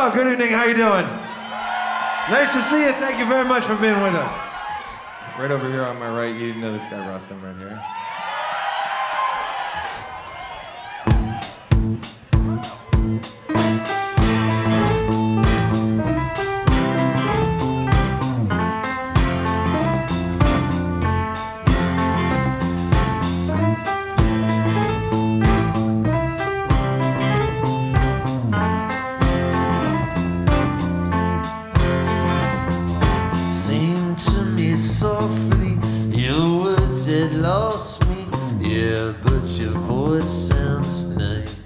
Hello, good evening, how you doing? Nice to see you, thank you very much for being with us. Right over here on my right, you know this guy Rostam right here. Lost me, yeah, but your voice sounds nice.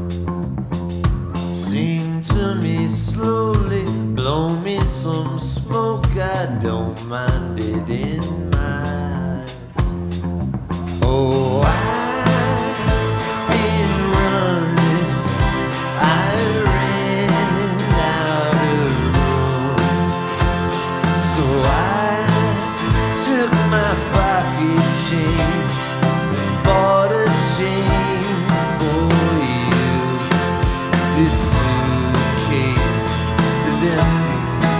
Sing to me slowly, blow me some smoke, I don't mind it in my eyes. Oh, I've been running, I ran out of room, so I took my pocket change, bought a chain for you. This suitcase is empty,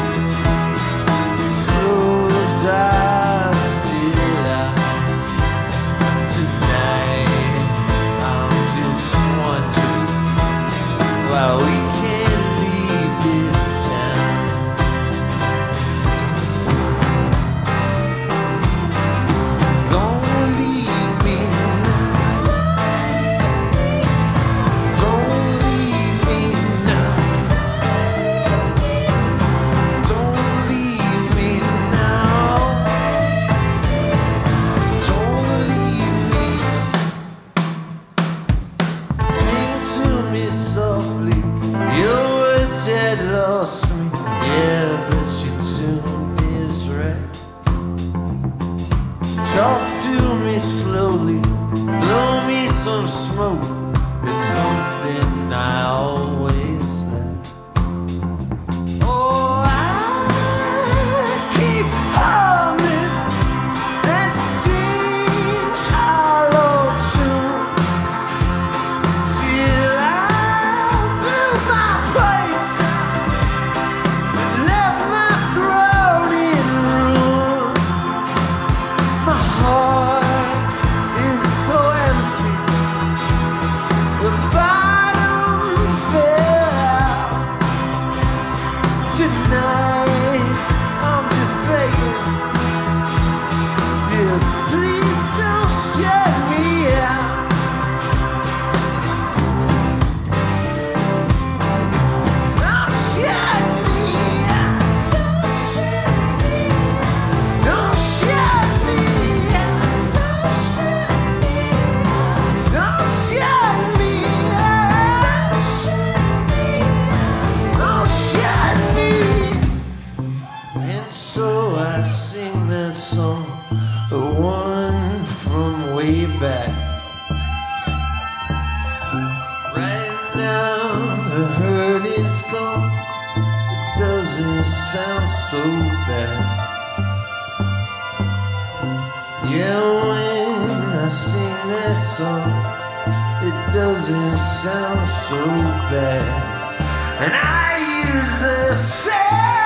clothes are still out. Tonight I'm just wondering why we can't leave this town. Lost me, yeah, but your tune is right. Talk to me slowly, blow me some smoke. There's something I always like. Oh, I keep humming that sing shallow tune till I blew my pipes out, left my throat in ruin. My heart is so empty, the bottom fell out. Tonight I'm just begging, yeah, please don't shut me out. Don't shut me out. Don't shut me out. Don't shut me out. Don't shut me. And so I sing that song, the one from way back. Right now the hurt is gone, it doesn't sound so bad. Yeah, when I sing that song, it doesn't sound so bad. And I use the same